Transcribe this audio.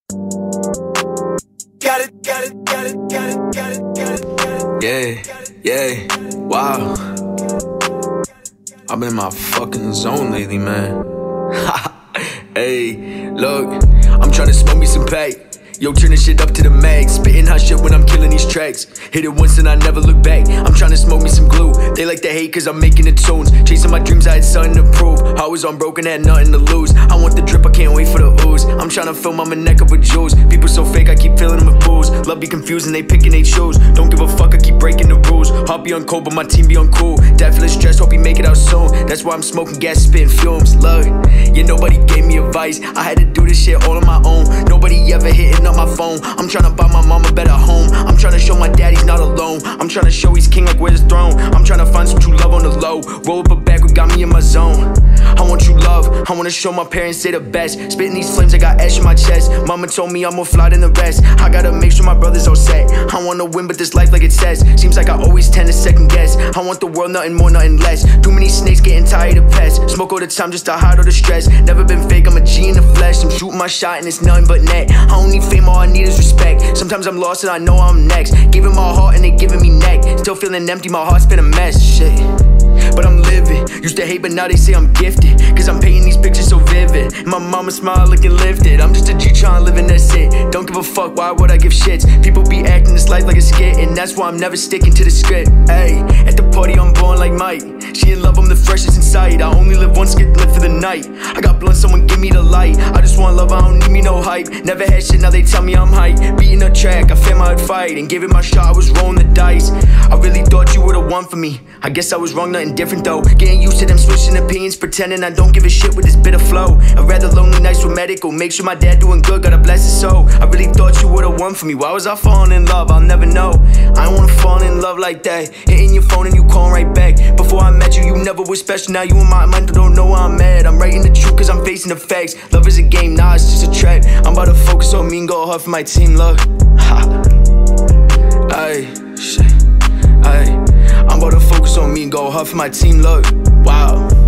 Yeah, wow. I've been in my fucking zone lately, man. Hey, look, I'm tryna smoke me some pay. Yo, turn this shit up to the max. Spitting hot shit when I'm killing these tracks. Hit it once and I never look back. I'm tryna smoke me some glue. They like to hate cause I'm making the tunes. Chasing my dreams, I had something to prove. I was unbroken, had nothing to lose. I want the drip, I can't wait for the ooze. I'm tryna fill my neck up with jewels. People so fake, I keep filling them with booze. Love be confusing, they picking they choose. Don't give a fuck, I keep breaking the rules. Heart be on cold, but my team be on cool. Dad feeling stressed, hope he make it out soon. That's why I'm smoking gas, spitting fumes. Look, yeah, nobody gave me advice. I had to do this shit all on my own. Nobody ever hitting up my phone. I'm tryna buy my mom a better home. I'm tryna show my dad he's not alone. I'm tryna show he's king like where's his throne. I'm tryna find some true love on the low. Roll up a bag, what got me in my zone. I want true love, I wanna show my parents they the best. Spitting these flames, I got ash in my chest. Mama told me I'm more fly than the rest. I gotta make sure my brother's all set. I wanna win, but this life like it says. Seems like I always tend to second guess. I want the world, nothing more, nothing less. Too many snakes, getting tired of pests. Smoke all the time just to hide all the stress. Never been fake, I'm a G in the flesh. I'm shooting my shot and it's nothing but net. I don't need fame, all I need is respect. Sometimes I'm lost and I know I'm next. Giving my heart and they giving me neck. Still feeling empty, my heart's been a mess. Shit, but I'm living. Used to hate, but now they say I'm gifted. Cause I'm painting these pictures so vivid. And my mama smile looking lifted. I'm just a G trying to live and that's it. Don't give a fuck, why would I give shits? People be acting this life like a skit, and that's why I'm never sticking to the script. Ayy, at the party I'm born like Mike. She in love, I'm the freshest inside. I only live once, get lit for the night. I got blunt, someone give me the light. I just want love, I don't need me no hype. Never had shit, now they tell me I'm hype. Beating a track, I fear my fight. And giving my shot, I was rolling the dice. I really thought you were the one for me. I guess I was wrong, nothing different though. Getting used to them switching opinions, pretending I don't give a shit with this bitter flow. I'd rather lonely nights with medical. Make sure my dad doing good, gotta bless his soul. I really thought you were the one for me. Why was I falling in love? I'll never know. I don't wanna fall in love like that. Hitting your phone and you calling right back. Before I met you, you never was special. Now you in my mind, don't know why I'm mad. I'm writing the truth cause I'm facing the facts. Love is a game, nah, it's just a trap. I'm about to focus on me and go hard for my team, look. Ha. Ay, shit. Ay. I'm about to focus on me and go hard for my team, look. Wow.